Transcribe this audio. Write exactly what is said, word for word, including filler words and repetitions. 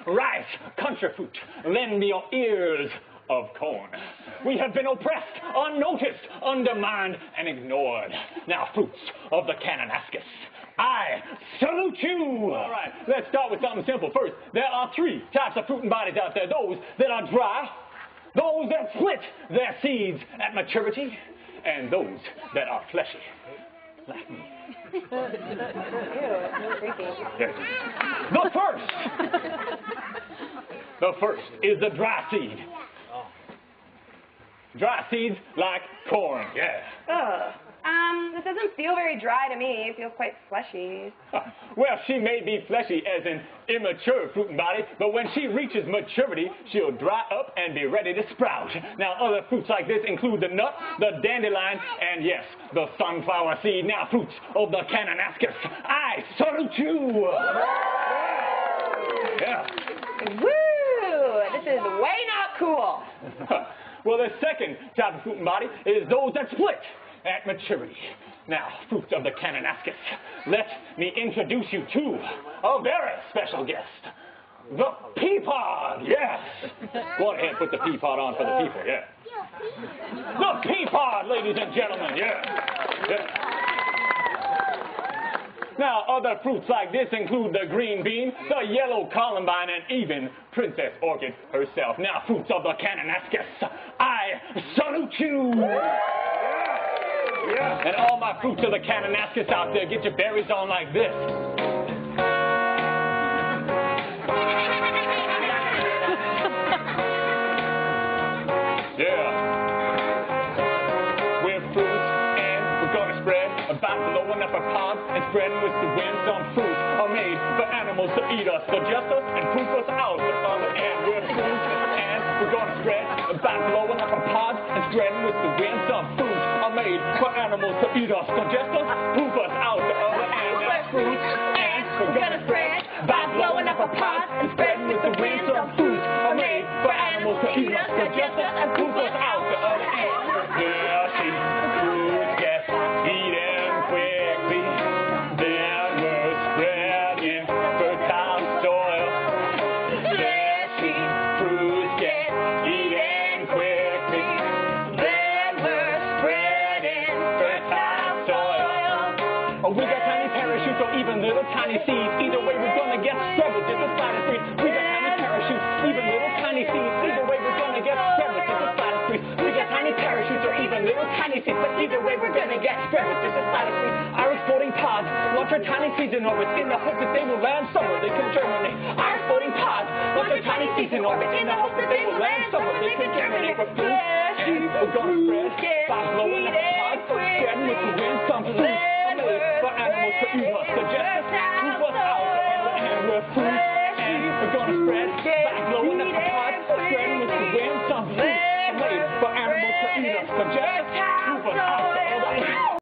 rice, country fruit, lend me your ears of corn. We have been oppressed, unnoticed, undermined, and ignored. Now, fruits of the Kananaskis, I salute you. All right, let's start with something simple first. There are three types of fruiting bodies out there. Those that are dry, those that split their seeds at maturity, and those that are fleshy, like me. Yes. The first, the first is the dry seed. Dry seeds like corn, yeah. Ugh. Um, this doesn't feel very dry to me. It feels quite fleshy. Well, she may be fleshy as an immature fruiting body, but when she reaches maturity, she'll dry up and be ready to sprout. Now, other fruits like this include the nut, the dandelion, and yes, the sunflower seed. Now, fruits of the Kananaskis, I salute you. Yeah. Woo! This is way not cool. Well, the second type of fruiting body is those that split at maturity. Now, fruits of the Kananaskis, let me introduce you to a very special guest, the pea pod, yes. Go ahead, put the pea pod on for the people, yeah. The pea pod, ladies and gentlemen, yeah. yeah. Now, other fruits like this include the green bean, the yellow columbine, and even Princess Orchid herself. Now, fruits of the Kananaskis, I salute you. Yeah. And all my fruits of the Kananaskis out there, get your berries on like this. Yeah. We're fruits and we're gonna spread about blowing up our pods and spreading with the wind. Some fruits are made for animals to eat us, digest us, and poop us out the other end. We're fruits and we're gonna spread about blowing up our pods and spreading with the wind. Some fruits are made for animals to eat us, digest us, poop us out the other end. We're fruits and we're gonna spread by blowing up our pods and spreading with the wind. Some fruits are made for animals to eat us, digest us, and poop us out the other end. Yeah, see, fruits get eaten quickly, then we're spreading fertile soil. Yeah, see, fruits get eaten quickly, then we're spreading fertile soil. Oh, we got tiny parachutes or even little tiny seeds. Either way, we're gonna get spread with just a slight of trees. We got tiny parachutes, even little tiny seeds. Either way, we're gonna get spread with just a slight of trees. We got tiny parachutes or even little tiny seeds, but either way, we're gonna get spread with just a slight of trees. Our exploding pods launch our tiny seeds in orbit in the hope that they will land somewhere they can germinate. Our exploding pods launch our tiny seeds in orbit in the hope that they will land somewhere they can germinate. For fruit, and we're gonna spread by blowing up pods, spreading with the wind. Some fruits are made for animals to eat us, digest us, poop us out the other end. We're fruits, and we're gonna spread by blowing up